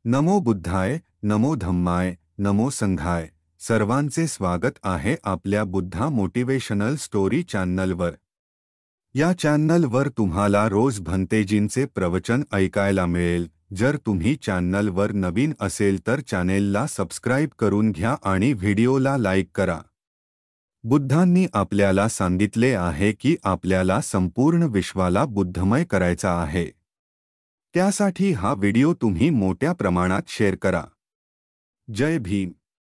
नमो बुद्धाय, नमो धम्माय, नमो संघाय। सर्वांचे स्वागत आहे आपल्या बुद्धा मोटिवेशनल स्टोरी चॅनलवर। या चॅनलवर तुम्हाला रोज भंतेजींचे प्रवचन ऐकायला मिळेल। जर तुम्ही चॅनलवर नवीन असेल तर चॅनेलला सबस्क्राइब करून घ्या आणि व्हिडिओला लाईक करा। बुद्धांनी आपल्याला सांगितले आहे की आपल्याला संपूर्ण विश्वाला बुद्धमय करायचा आहे। त्यासाठी हा व्हिडिओ तुम्ही मोठ्या प्रमाणात शेअर करा। जय भीम।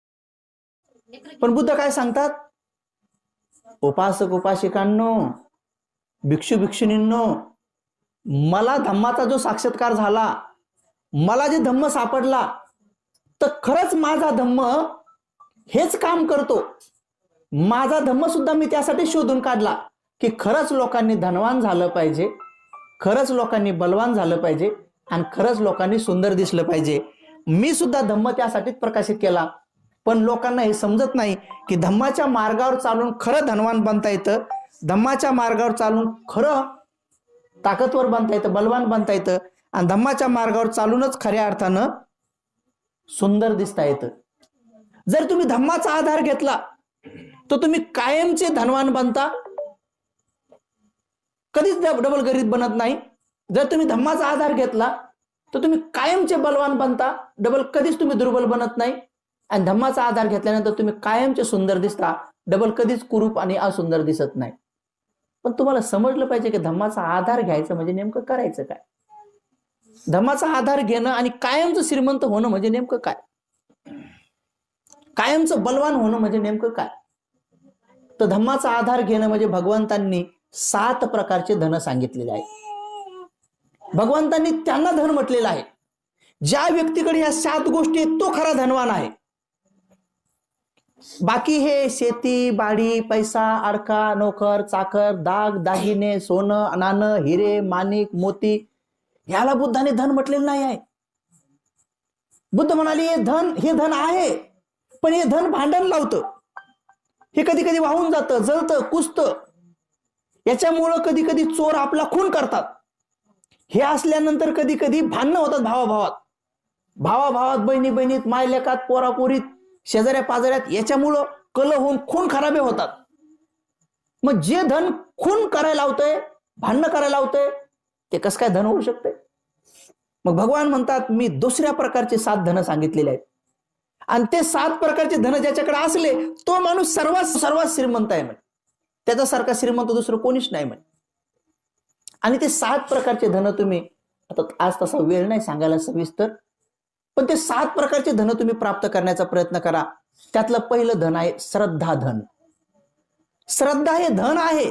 पण बुद्ध काय सांगतात? उपासक उपासिकांनो, भिक्षू भिक्षुणींनो, मला धम्माचा जो साक्षात्कार झाला, मला जे धम्म सापडला, तर खरंच माझा धम्म हेच काम करतो। माझा धम्म सुद्धा मी त्यासाठी शोधून काढला की खरंच लोकांनी धनवान झालं पाहिजे, खरंच लोकांनी बलवान झालं पाहिजे आणि खरंच लोकांनी सुंदर दिसलं पाहिजे। मी सुद्धा धम्म त्यासाठीच प्रकाशित केला। पण लोकांना हे समजत नाही की धम्माच्या मार्गावर चालून खरं धनवान बनता येतं, धम्माच्या मार्गावर चालून खरं ताकदवर बनता येतं, बलवान बनता येतं आणि धम्माच्या मार्गावर चालूनच खऱ्या अर्थानं सुंदर दिसता येतं। जर तुम्ही धम्माचा आधार घेतला तर तुम्ही कायमचे धनवान बनता, कधीच डबल गरीब बनत नाही। जर तुम्ही धम्माचा आधार घेतला तर तुम्ही कायमचे बलवान बनता, डबल कधीच तुम्ही दुर्बल बनत नाही। आणि धम्माचा आधार घेतल्यानंतर तुम्ही कायमचे सुंदर दिसता, डबल कधीच कुरूप आणि असुंदर दिसत नाही। पण तुम्हाला समजलं पाहिजे की धम्माचा आधार घ्यायचं म्हणजे नेमकं करायचं काय? धम्माचा आधार घेणं आणि कायमचं श्रीमंत होणं म्हणजे नेमकं काय? कायमचं बलवान होणं म्हणजे नेमकं काय? तर धम्माचा आधार घेणं म्हणजे भगवंतांनी 7 प्रकारचे धन सांगितलेले आहे। भगवंतांनी त्यांना धन म्हटलेलं आहे। ज्या व्यक्तीकडे ह्या 7 गोष्टी आहेत तो खरा धनवान आहे। बाकी हे शेती बाडी पैसा अडका नोकर चाकर दाग दागिने सोनं नाणं हिरे माणिक मोती याला बुद्धाने धन म्हटलेलं नाही आहे। बुद्ध म्हणाले हे धन आहे, पण हे धन भांडण लावतं, हे कधी कधी वाहून जातं, जळतं, कुसतं, याच्यामुळं कधी कधी चोर आपला खून करतात। हे असल्यानंतर कधी कधी भांडणं होतात भावाभावात, बहिणी बहिणीत, मायलेकात, पोरापोरीत, शेजाऱ्या पाजाऱ्यात, याच्यामुळं कलह होऊन खून खराबे होतात। मग जे धन खून करायला लावतंय, भांडणं करायला लावतंय, ते कसं काय धन होऊ शकते? मग भगवान म्हणतात मी दुसऱ्या प्रकारचे 7 धन सांगितलेले आहेत आणि ते 7 प्रकारचे धन ज्याच्याकडे असले तो माणूस सर्वात श्रीमंत आहे म्हणे, त्याच्यासारखा श्रीमंत दुसरं कोणीच नाही म्हणे। आणि ते 7 प्रकारचे धन तुम्ही, आता आज तसा वेळ नाही सांगायला सविस्तर, पण ते 7 प्रकारचे धन तुम्ही प्राप्त करण्याचा प्रयत्न करा। त्यातलं पहिलं धन आहे श्रद्धा धन। श्रद्धा हे धन आहे,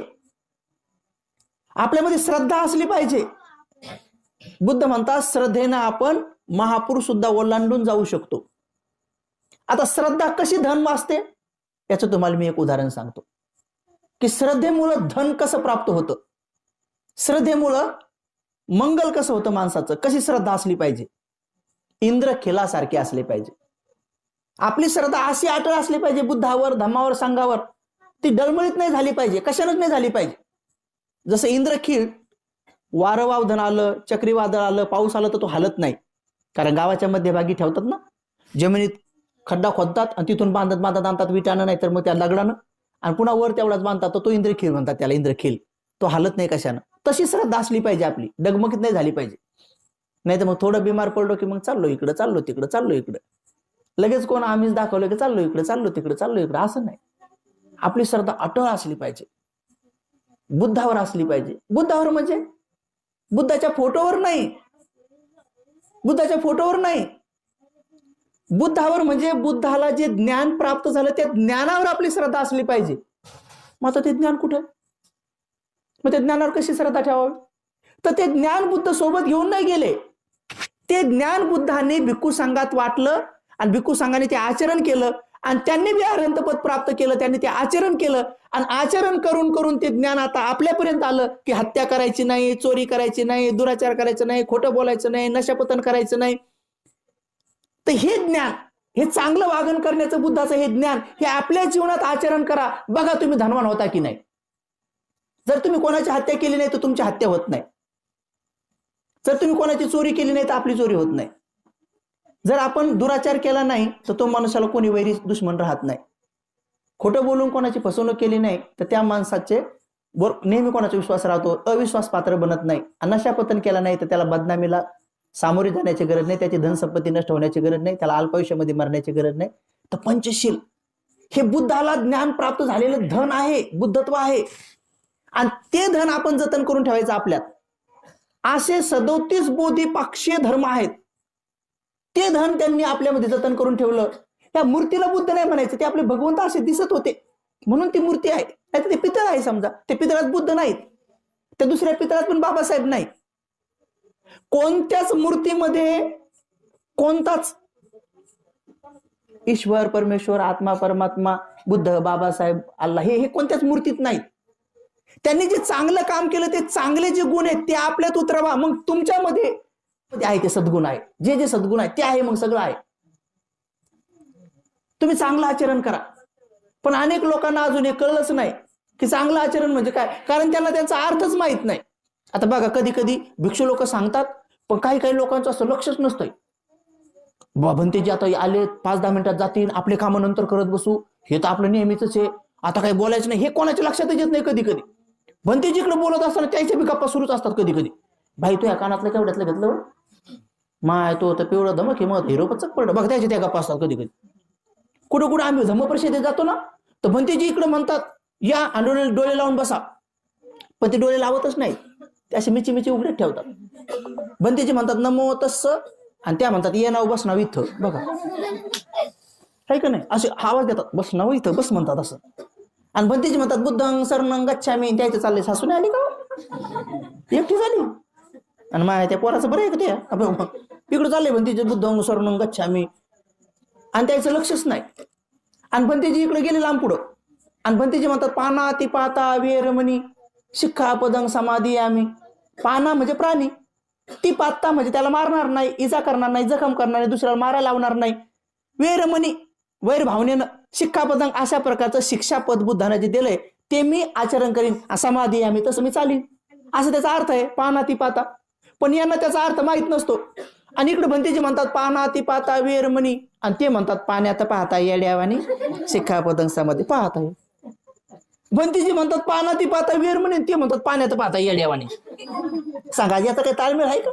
आपल्यामध्ये श्रद्धा असली पाहिजे। बुद्ध म्हणतात श्रद्धेनं आपण महापुरुष सुद्धा ओलांडून जाऊ शकतो। आता श्रद्धा कशी धन वाचते याचं तुम्हाला मी एक उदाहरण सांगतो की श्रद्धेमुळं धन कसं प्राप्त होतं, श्रद्धेमुळं मंगल कसं होतं माणसाचं, कशी श्रद्धा असली पाहिजे। इंद्रखिलासारखे असले पाहिजे आपली श्रद्धा, अशी अटळ असली पाहिजे बुद्धावर, धम्मावर, संघावर, ती डळमळीत नाही झाली पाहिजे, कशानंच नाही झाली पाहिजे। जसं इंद्रखील, वारं वावधन आलं, चक्रीवादळ आलं, पाऊस आला तर तो हलत नाही, कारण गावाच्या मध्यभागी ठेवतात ना, जमिनीत खड्डा खोदतात आणि तिथून बांधत आणतात विटानं, नाही तर मग त्या दगडानं, आणि पुन्हा वर तेवढाच बांधतात, तर तो इंद्रखील म्हणतात त्याला, इंद्रखील, तो हलत नाही कशानं। तशी श्रद्धा असली पाहिजे आपली, डगमगीत नाही झाली पाहिजे। नाही तर मग थोडं बिमार पडलो की मग चाललो इकडं, चाललो तिकडं, चाललो इकडं, लगेच कोण आम्हीच दाखवलं की चाललो इकडे, चाललो तिकडे, चाललो इकडे, असं नाही। आपली श्रद्धा अटळ असली पाहिजे, बुद्धावर असली पाहिजे। बुद्धावर म्हणजे बुद्धाच्या फोटोवर नाही, बुद्धाच्या फोटोवर नाही, बुद्धावर म्हणजे बुद्धाला जे ज्ञान प्राप्त झालं त्या ज्ञानावर आपली श्रद्धा असली पाहिजे। मग आता ते ज्ञान कुठे, मग त्या ज्ञानावर कशी श्रद्धा ठेवावी? तर ते ज्ञान बुद्ध सोबत घेऊन नाही गेले, ते ज्ञान बुद्धाने भिक्खू संघात वाटलं आणि भिक्खू संघाने ते आचरण केलं आणि त्यांनी बी अरहंतपद प्राप्त केलं, त्यांनी ते आचरण केलं आणि आचरण करून करून ते ज्ञान आता आपल्यापर्यंत आलं की हत्या करायची नाही, चोरी करायची नाही, दुराचार करायचं नाही, खोटं बोलायचं नाही, नशापतन करायचं नाही। तर हे ज्ञान, हे चांगलं वागण करण्याचं बुद्धाचं हे ज्ञान, हे आपल्या जीवनात आचरण करा, बघा तुम्ही धनवान होता की नाही। जर तुम्ही कोणाची हत्या केली नाही तर तुमची हत्या होत नाही, जर तुम्ही कोणाची चोरी केली नाही तर आपली चोरी होत नाही, जर आपण दुराचार केला नाही तर तो माणसाला कोणी वैरी दुश्मन राहत नाही. खोटं बोलून कोणाची फसवणूक केली नाही तर त्या माणसाचे नेहमी कोणाचा विश्वास राहतो, अविश्वास पात्र बनत नाही. नशापतन केला नाही तर त्याला बदनामीला सामोरे जाण्याची गरज नाही, त्याची धनसंपत्ती नष्ट होण्याची गरज नाही, त्याला अल्पायुष्यामध्ये मरण्याची गरज नाही. तर पंचशील हे बुद्धाला ज्ञान प्राप्त झालेलं धन आहे, बुद्धत्व आहे, आणि ते धन आपण जतन करून ठेवायचं आपल्यात. असे 37 बोधिपाक्षीय धर्म आहेत, ते धन त्यांनी आपल्यामध्ये जतन करून ठेवलं. त्या मूर्तीला बुद्ध नाही म्हणायचं, ते आपले भगवंत असे दिसत होते म्हणून ती मूर्ती आहे. नाही ते पितळ आहे. समजा ते पितळात बुद्ध नाहीत, त्या दुसऱ्या पितळात पण बाबासाहेब नाही. कोणत्याच मूर्तीमध्ये कोणताच ईश्वर, परमेश्वर, आत्मा, परमात्मा, बुद्ध, बाबासाहेब, अल्लाह हे कोणत्याच मूर्तीत नाहीत. त्यांनी जे चांगलं काम केलं, ते चांगले जे गुण आहेत ते आपल्यात उतरवा, मग तुमच्यामध्ये आहे ते सद्गुण आहे. जे जे सद्गुण आहे ते आहे, मग सगळं आहे. तुम्ही चांगलं आचरण करा. पण अनेक लोकांना अजून हे कळलंच नाही की चांगलं आचरण म्हणजे काय, कारण त्यांना त्यांचा अर्थच माहित नाही. आता बघा, कधी कधी भिक्षू लोक सांगतात, पण काही काही लोकांचं असं लक्षच नसतंय. भंते जे आता आले 5-10 मिनिटात जातील, आपले कामं नंतर करत बसू, हे तर आपलं नेहमीच आहे, आता काही बोलायचं नाही, हे कोणाच्या लक्षातच येत नाही. कधी कधी भंते जिकडे बोलत असताना त्याच्या बी गप्पा सुरूच असतात. कधी कधी भाई तू या कानातलं केवढ्यातलं घेतलं, माय तो तर पिवळं धमक हे मग हिरो पचक पडलं बघ, त्याच्या त्या गप्पा असतात. कधी कधी कुठं कुठं आम्ही धम्मपरिषदेत जातो ना, तर भंतेजी इकडे म्हणतात या आणि डोळे लावून बसा, पण ते डोळे लावतच नाही, ते असे मिची उघडे ठेवतात. भंतेजी म्हणतात नमो तस्स, आणि त्या म्हणतात ये नाव बस नाव इथं. बघा आहे का नाही, असे आवाज देतात, बस नाव इथं बस म्हणतात असं. आणि भंतेजी म्हणतात बुद्धं शरणं गच्छामी, त्याचे चालले सासून आली का एकटी झाली, आणि माय त्या पोराचं बरं आहे का ते इकडे चाललंय भंतेजी बुद्धं शरणं गच्छामी, आणि त्याचं लक्षच नाही. आणि भंतेजी इकडे गेले लांब पुढं, आणि भंतेजी म्हणतात पाना ती पाता वेरमणी शिक्षा पदंग समाधी आम्ही. पाना म्हणजे प्राणी, ती पाता म्हणजे त्याला मारणार नाही, इजा करणार नाही, जखम करणार नाही, दुसऱ्याला मारायला लावणार नाही. वेरमणी वैर भावनेनं, शिक्षा पदंग अशा प्रकारचं शिक्षापद बुद्धाने जे दिलंय ते मी आचरण करीन, समाधी आम्ही तसं मी चालीन, असं त्याचा अर्थ आहे पाना ती पाता. पण यांना त्याचा अर्थ माहित नसतो. आणि इकडे भंतेजी म्हणतात पाना ती पाता वेरमणी, आणि ते म्हणतात पाण्यात पाहता येड्यावानी शिक्षा पदंग समाधी पाहता. भंतेजी म्हणतात पाना ती पाता वेरमणी, ते म्हणतात पाण्यात पाहता येड्यावानी. सांगा याचा काही ताळमेळ आहे का?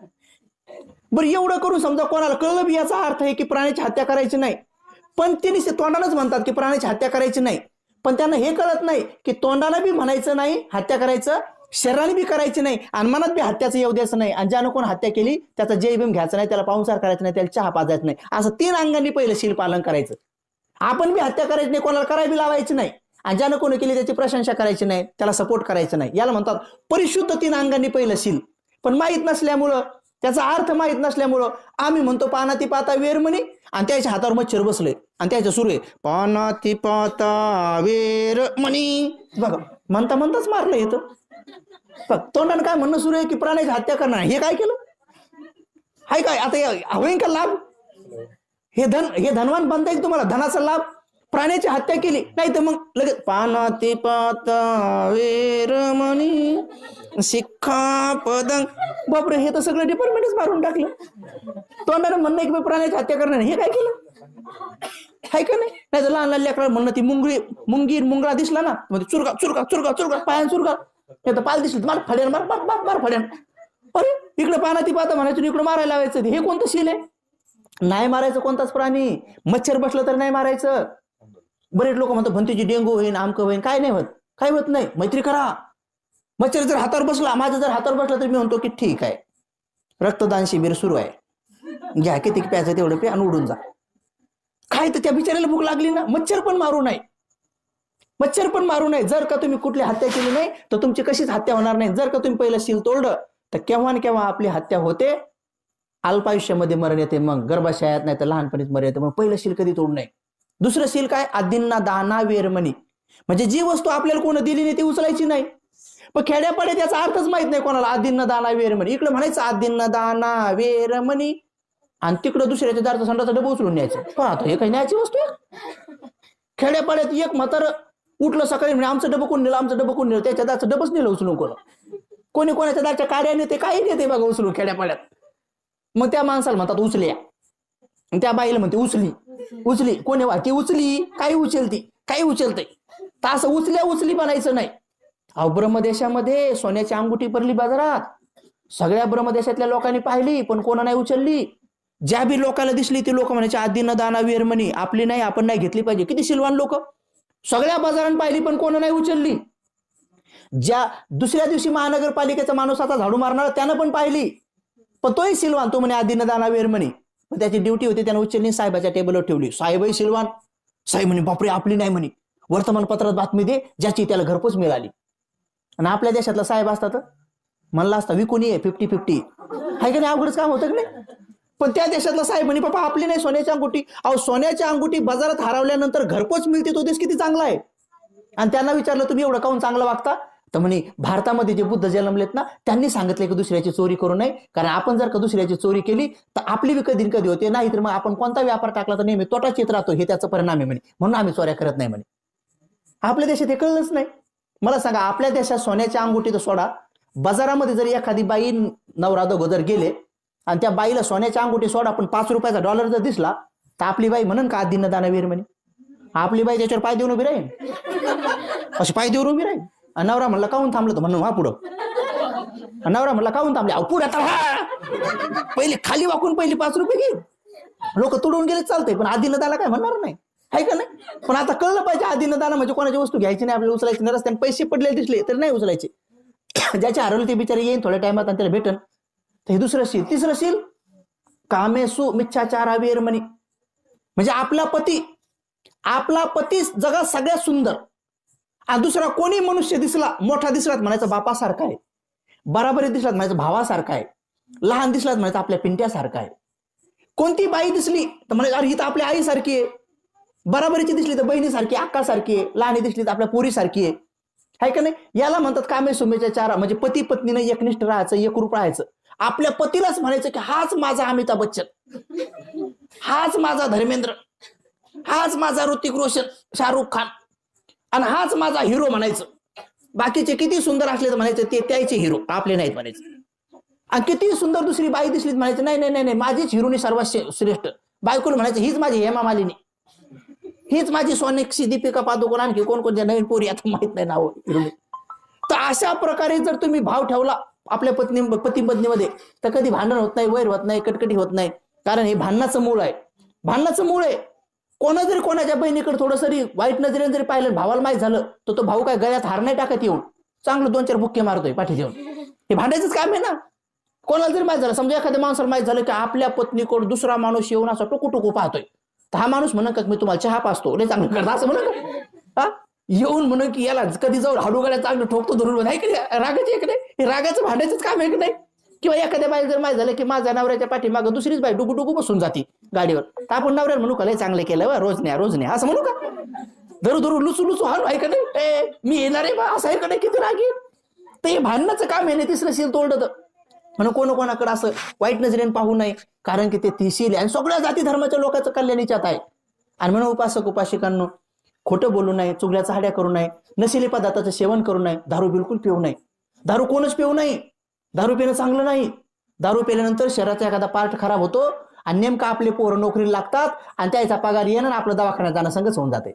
बरं एवढं करून समजा कोणाला कळलं बी याचा अर्थ आहे की प्राण्याची हत्या करायची नाही, पण ते नुसते तोंडानंच म्हणतात की प्राण्याची हत्या करायची नाही, पण त्यांना हे कळत नाही की तोंडाला बी म्हणायचं नाही हत्या करायचं, शरीराने बी करायची नाही, आणि मनात बी हत्याचं येऊ द्यायचं नाही, आणि ज्यानं कोण हत्या केली त्याचा जय भीम घ्यायचं नाही, त्याला पाहुणचार करायचं नाही, त्याला चहा पाजायचं नाही. असं 3 अंगांनी पहिलं शील पालन करायचं. आपण बी हत्या करायची नाही, कोणाला करायला बी लावायची नाही, आणि ज्यानं कोणी केली त्याची प्रशंसा करायची नाही, त्याला सपोर्ट करायचं नाही. याला म्हणतात परिशुद्ध 3 अंगांनी पहिलं शील. पण माहीत नसल्यामुळं, त्याचा अर्थ माहीत नसल्यामुळं आम्ही म्हणतो पानाती पाता वेरमणी, आणि त्याच्या हातावर मच्छर बसले, आणि त्याच्या सुरू आहे पानाती पाता वेरमणी. बघा म्हणता म्हणताच मारलं येतं. तोंडानं काय म्हणणं सुरू आहे की प्राण्याची हत्या करणार, हे काय केलं हाय काय? आता होईन का लाभ? हे धनवान बनता येईल तुम्हाला, धनाचा लाभ. प्राण्याची हत्या केली नाही तर मग लगेच पानाती पाता वेरमणी शिक्षा पदंग. बापरे, हे तर सगळं डिपार्टमेंटच मारून टाकलं. तोंडानं म्हणणं की प्राण्याची हत्या करणार, हे काय केलं हाय का नाही? नाही तर लहान लहान लेकराला म्हणणं ती मुंगळा दिसला ना, म्हणजे चुरका चुरका चुरका चुरका पायान चुरका, हे तर पाल दिसलं मार फड्यान मार मार मार मार फड्यान. अरे इकडे पानाती पाता म्हणायचं, इकडे मारायला लावायचं. हे कोणतं शील आहे? नाही मारायचं कोणताच प्राणी. मच्छर बसलं तर नाही मारायचं. बरेच लोक म्हणतात भंतीची डेंगू होईन, आमकं होईन. काय नाही होत, काय होत नाही. मैत्री करा. मच्छर जर हातावर बसला, माझं जर हातावर बसला तर मी म्हणतो की ठीक आहे, रक्तदान शिबिर सुरू आहे, घ्या किती प्यायचं तेवढं पे आणि उडून जा. काय तर त्या बिचाऱ्याला भूक लागली ना, मच्छर पण मारू नये, मच्छर पण मारू नये. जर का तुम्ही कुठली हत्या केली नाही तर तुमची कशीच हत्या होणार नाही. जर का तुम्ही पहिलं शील तोडलं तर केव्हा न केव्हा आपली हत्या होते, अल्पायुष्यामध्ये मरण येते, मग गर्भाशयात नाही तर लहानपणीच मरण येते. मग पहिलं शील कधी तोडू नये. दुसरं शील काय? आदींना दाना वेरमणी, म्हणजे जी वस्तू आपल्याला कोण दिली नाही ती उचलायची नाही. पण खेड्यापाड्यात त्याचा अर्थच माहित नाही कोणाला. आदींना दाना वेरमणी, इकडे म्हणायचं आदींना दाना वेरमणी, आणि तिकडं दुसऱ्याच्या दारचा संडाचा डबा उचलून न्यायचं. पाहतो हे काही न्यायची वस्तू आहे? खेड्यापाड्यात एक म्हातार उठलं सकाळी म्हणजे आमचं डबं कोण नेलं, आमचं डबं कोण नेलं, त्याच्या दारचं डबच नेलं उचलून. कोणी कोणाच्या दारच्या काड्या नेते, काही नेते बघा उचलून खेड्यापाड्यात. मग त्या माणसाला म्हणतात उचल्या. आणि त्या बाईला म्हणते उचली उचली, कोणी ती उचली काही उचलती काही उचलते, तर असं उचली बनायचं नाही. अहो ब्रह्मदेशामध्ये सोन्याची अंगुठी पडली बाजारात, सगळ्या ब्रह्मदेशातल्या लोकांनी पाहिली पण कोणा नाही उचलली. ज्या बी लोकांना दिसली ती लोक म्हणायचे आधी न दाना वीर म्हणी, आपली नाही आपण नाही घेतली पाहिजे. किती शिलवान लोक, सगळ्या बाजारात पाहिली पण कोणा नाही उचलली. ज्या दुसऱ्या दिवशी महानगरपालिकेचा माणूस आता झाडू मारणार त्यानं पण पाहिली, पण तोही सिलवान, तो म्हणे आधी न दाना वीर म्हणे. पण त्याची ड्युटी होती, त्यानं उचलली, साहेबाच्या टेबलवर ठेवली. साहेबही सिलवान, साहेब म्हणे बापरे आपली नाही म्हणे, वर्तमानपत्रात बातमी दे ज्याची त्याला घरपोच मिळाली. आणि आपल्या देशातला साहेब असतात म्हणला असता विकून ये 50-50, हाय का नाही, अवघडच काम होतं की नाही. पण त्या देशातला साहेब म्हणे बाबा आपली नाही सोन्याची अंगुठी. अहो सोन्याची अंगुठी बाजारात हरवल्यानंतर घरपोच मिळते, तो देश किती चांगला आहे. आणि त्यांना विचारलं तुम्ही एवढं काऊन चांगलं वागता, तर म्हणे भारतामध्ये जे बुद्ध जन्मलेत ना त्यांनी सांगितले की दुसऱ्याची चोरी करू नये, कारण आपण जर का दुसऱ्याची चोरी केली तर आपली बी कधी कधी होते, नाही तर मग आपण कोणता व्यापार टाकला तर नेहमी तोटाच येत राहतो, हे त्याचा परिणाम आहे म्हणे, म्हणून आम्ही चोऱ्या करत नाही म्हणे. आपल्या देशात हे कळलंच नाही. मला सांगा आपल्या देशात सोन्याच्या अंगुठी तर सोडा, बाजारामध्ये जर एखादी बाई नवरा दोघं जर गेले आणि त्या बाईला सोन्याच्या अंगुठी सोडा पण $5 डॉलर जर दिसला तर आपली बाई म्हणून का आधी न दानवीर म्हणे. आपली बाई त्याच्यावर पाय देऊन उभी राहील, अशी पाय देऊन उभी राहील. नवरा म्हणला काहून थांबलं, तर म्हणून हा पुढं. नवरा म्हणला काहून थांबले, अहो पुढे आता पहिले खाली वाकून पहिले $5 घे. लोक तुडून गेले चालतंय, पण आधी न दाला काय म्हणणार नाही, आहे का नाही. पण आता कळलं पाहिजे आधी न दाना म्हणजे कोणाची वस्तू घ्यायची नाही, आपल्याला उचलायची नाही. रस्त्याने पैसे पडले दिसले तर नाही उचलायचे. ज्याचे हरवले ते बिचारे येईन थोड्या टायमात आणि त्याला भेटन. तर हे दुसरं शील. तिसरं शील कामेसु मिच्छाचारावीर म्हणे, म्हणजे आपला पती जगात सगळ्यात सुंदर, आणि दुसरा कोणी मनुष्य दिसला, मोठा दिसलात म्हणायचं बापासारखा आहे, बराबरी दिसलात म्हणायचं भावासारखा आहे, लहान दिसलात म्हणायचं आपल्या पिंट्यासारखा आहे. कोणती बाई दिसली तर म्हणायचं अरे ही तर आपल्या आईसारखी आहे, बराबरीची दिसली तर बहिणीसारखी अक्कासारखी आहे, लहानी दिसली तर आपल्या पोरीसारखी आहे का नाही. याला म्हणतात कामेसुमेच्या चारा, म्हणजे पती पत्नीने एकनिष्ठ राहायचं, एकरूप राहायचं. आपल्या पतीलाच म्हणायचं की हाच माझा अमिताभ बच्चन, हाच माझा धर्मेंद्र, हाच माझा ऋतिक रोशन, शाहरुख खान, आणि हाच माझा हिरो म्हणायचं. बाकीचे किती सुंदर असले तर म्हणायचं ते त्याचे हिरो, आपले नाहीत म्हणायचं. आणि किती सुंदर दुसरी बाई दिसली म्हणायचं नाही नाही नाही माझीच हिरोनी सर्वात श्रेष्ठ. बायकोला म्हणायचं हीच माझी हेमा मालिनी, हीच माझी सोनेक्षी, दीपिका पादुकोण, आणखी कोण कोणत्या नवीन पोरी आता माहित नाही नाव हिरोनी. तर अशा प्रकारे जर तुम्ही भाव ठेवला आपल्या पती पत्नीमध्ये तर कधी भांडण होत नाही, वैर होत नाही, कटकटी होत नाही. कारण हे भांडणाचं मूळ आहे, भांडणाचं मूळ आहे. कोणा जरी कोणाच्या बहिणीकडे थोडं जरी वाईट नजरेने जरी पाहिलं, भावाला माहीत झालं तर तो भाऊ काय गळ्यात हार नाही टाकत येऊन चांगलं 2-4 बुक्के मारतोय पाठी देऊन. हे भांडायचंच काम आहे ना. कोणाला जरी माहीत झालं, समजा एखाद्या माणसाला माहीत झालं की आपल्या पत्नीकडे दुसरा माणूस येऊन असा टोकू पाहतोय, तर हा माणूस म्हणून का मी तुम्हाला चहा पाचतो लय चांगलं करता असं म्हणून हा येऊन म्हणून की याला कधी जाऊन हाडू गळ्यात चांगलं ठोकतो धरून आहे की रागाची एक नाही, हे रागाचं भांडायचंच काम आहे की नाही. किंवा एखाद्या बाई जर माहीत झालं की माझ्या नवऱ्याच्या पाठीमागं दुसरीच बाई डुगू बसून जाते गाडीवर, तर आपण नवऱ्याला म्हणू का लय चांगलं केलं रोज नाही असं म्हणू का. धरू लुचू हारू आहे का नाही, मी येणार आहे बा असं आहे का नाही, किती राग येईल. तर हे भांडणाचं काम आहे ना. तिसरं शील तोडलं म्हणून कोणाकडे असं वाईट नजरेने पाहू नये, कारण की ते तिशील आणि सगळ्या जाती धर्माच्या लोकांचं कल्याण याच्यात आहे. आणि म्हणून उपासक उपासिकांनो खोटं बोलू नये, चुगल्या हाड्या करू नये, नशिली पदार्थाचं सेवन करू नये, दारू बिलकुल पिऊ नये. दारू कोणच पिऊ नये, दारू पिणं चांगलं नाही. दारू पिल्यानंतर शरीराचा एखादा पार्ट खराब होतो आणि नेमका आपले पोरं नोकरीला लागतात आणि त्याचा पगार येणं आपलं दवाखान्यात जाणं संगच होऊन जाते.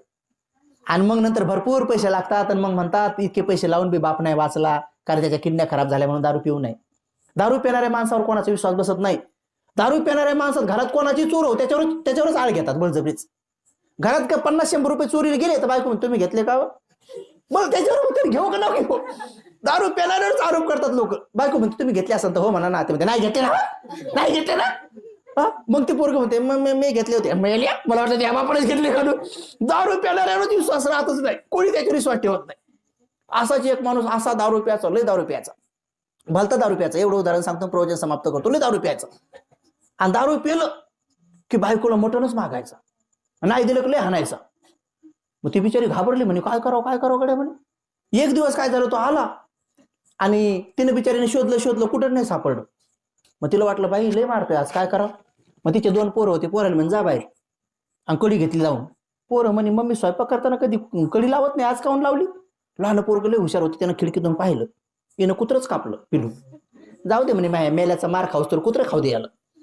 आणि मग नंतर भरपूर पैसे लागतात आणि मग म्हणतात इतके पैसे लावून बी बाप नाही वाचला, कारण त्याच्या किडन्या खराब झाल्या म्हणून दारू पिऊ नये. दारू पिणाऱ्या माणसावर कोणाचा विश्वास बसत नाही. दारू पिणाऱ्या माणसात घरात कोणाची चोर हो त्याच्यावरच आळ घेतात बळजबरीच. घरात का 50-100 रुपये चोरीला गेले तर बायको तुम्ही घेतले का, मग त्याच्यावर घेऊ का ना घेऊ. दारू पिणाऱ्यावरच आरोप करतात लोक. बायको म्हणते तुम्ही घेतले असेल तर हो म्हणा ना, ते म्हणते नाही घेतले ना. मग ते पोरगं म्हणते मी घेतले होते, मला वाटतं ते आपणच घेतले का. दारू पिणाऱ्यावरच विश्वास राहतच नाही, कोणी त्याच्यावर विश्वास ठेवत नाही. असाच एक माणूस असा दारू प्यायचा, लय दारू प्यायचा, भलता दारू प्यायचा. एवढं उदाहरण सांगतो, प्रवचन समाप्त करतो. लय दारू प्यायचा आणि दारू पिलं की बायकोला मटणच मागायचा, नाही दिलं की लय हाणायचा. मग ती बिचारी घाबरली, म्हणे काय करावं गड्या म्हणे. एक दिवस काय झालं, तो आला आणि तिने बिचारीने शोधलं कुठं नाही सापडलं. मग तिला वाटलं बाई लय मारतोय आज, काय करावं. मग तिचे 2 पोरं होते, पोराला म्हणजे जा बाहेर आणि कडी घेतली लावून. पोरं म्हणे मम्मी स्वयंपाक करताना कधी कडी लावत नाही, आज काऊन लावली. लहान पोरगं लय हुशार होते, त्यानं खिडकीतून पाहिलं, येणं कुत्रच कापलं पिलू. जाऊ दे म्हणे मेल्याचा मार खाऊस तर कुत्रं खाऊ दे याला.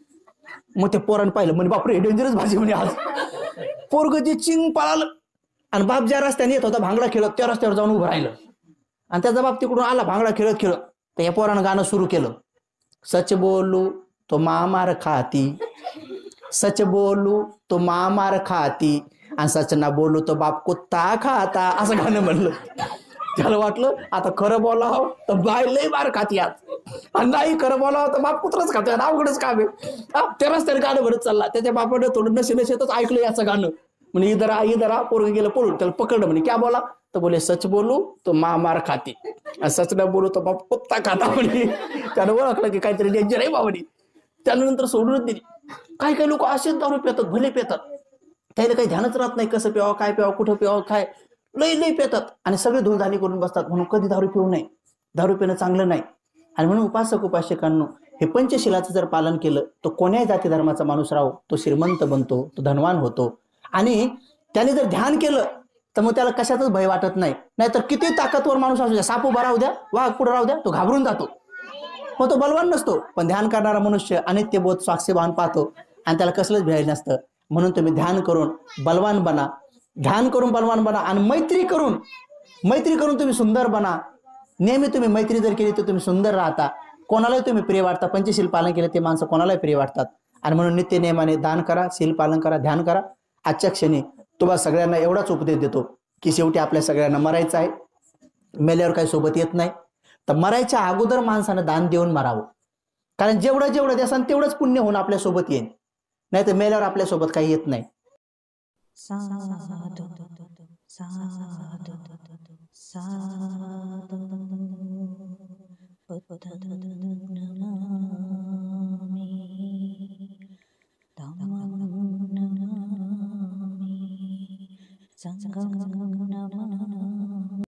मग ते पोरानं पाहिलं म्हणे बापरे डेंजरस भाजी म्हणे आज. पोरग जे चिंग पळालं आणि बाप ज्या रस्त्याने येत होता भांगडा खेळत त्या रस्त्यावर जाऊन उभं राहिलं आणि त्याचा बाप तिकडून आला भांगडा खेळत खेळत. तर या पोरानं गाणं सुरू केलं, सच बोलू तो मार खाती, सच बोलू तो मार खाती आणि सच ना बोलू तो बाप कुत्ता खाता, असं गाणं म्हणलं. त्याला वाटलं आता खरं बोलावं तर बाय लय मार खाती आज, आणि नाही खरं बोलावं तर बाप कुत्राच खातोय, अवघडच काम आहे. त्या रस्त्याने गाणं भरत चालला. त्याच्या बापाने थोडं नशेतच ऐकलं याचं गाणं. म्हणजे इधरा पोरग गेलं पळून, त्याला पकडलं म्हणे क्या बोला, तर बोले सच बोलू तो मार खाती आणि सच न बोलू तो बाप कुत्ता खाता म्हणे. त्यानं ओळखलं की काहीतरी डेंजर आहे बाबा. त्यानंतर सोडूनच दिली. काही काही लोक असेच दारू पितात, भले पितात, त्याला काही ध्यानच राहत नाही कसं प्यावं काय प्यावं कुठं प्यावं काय, लई लई पितात आणि सगळे धुळधाणी करून बसतात. म्हणून कधी दारू पिऊ नये, दारू पिणं चांगलं नाही. आणि म्हणून उपासकांनो, हे पंचशिलाचं जर पालन केलं तर कोण्याही जाती धर्माचा माणूस राहो तो श्रीमंत बनतो, तो धनवान होतो. आणि त्याने जर ध्यान केलं तर मग त्याला कशातच भय वाटत नाही. नाहीतर किती ताकदवर माणूस असू द्या, साप उभा राहू द्या, वाघ पुढे राहू द्या, तो घाबरून जातो, मग तो बलवान नसतो. पण ध्यान करणारा मनुष्य अनित्यबोध साक्षीभान पाहतो आणि त्याला कसलंच भ्याय नसतं. म्हणून तुम्ही ध्यान करून बलवान बना, ध्यान करून बलवान बना आणि मैत्री करून तुम्ही सुंदर बना. नेहमी तुम्ही मैत्री जर केली तर तुम्ही सुंदर राहता, कोणालाही तुम्ही प्रिय वाटता. पंचशील पालन केलं ते माणसं कोणालाही प्रिय वाटतात. आणि म्हणून नित्य नियमाने दान करा, शील पालन करा, ध्यान करा. आजच्या क्षणी तुम्हाला सगळ्यांना एवढाच उपदेश देतो की शेवटी आपल्या सगळ्यांना मरायचं आहे. मेल्यावर काही सोबत येत नाही, तर मरायच्या अगोदर माणसानं दान देऊन मरावं. कारण जेवढं द्यासान तेवढंच पुण्य होऊन आपल्यासोबत येईल, नाही तर मेल्यावर आपल्यासोबत काही येत नाही. साधु साधु साधु बुद्धं नमामि, धम्मं नमामि, संघं नमामि.